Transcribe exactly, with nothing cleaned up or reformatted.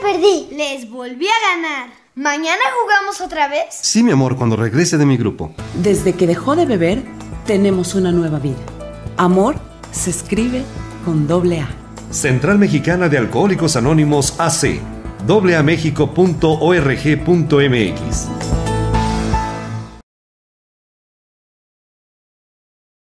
perdí. Les volví a ganar. ¿Mañana jugamos otra vez? Sí, mi amor, cuando regrese de mi grupo. Desde que dejó de beber, tenemos una nueva vida. Amor se escribe con doble A. Central Mexicana de Alcohólicos Anónimos A C, doble a méxico punto org punto m x.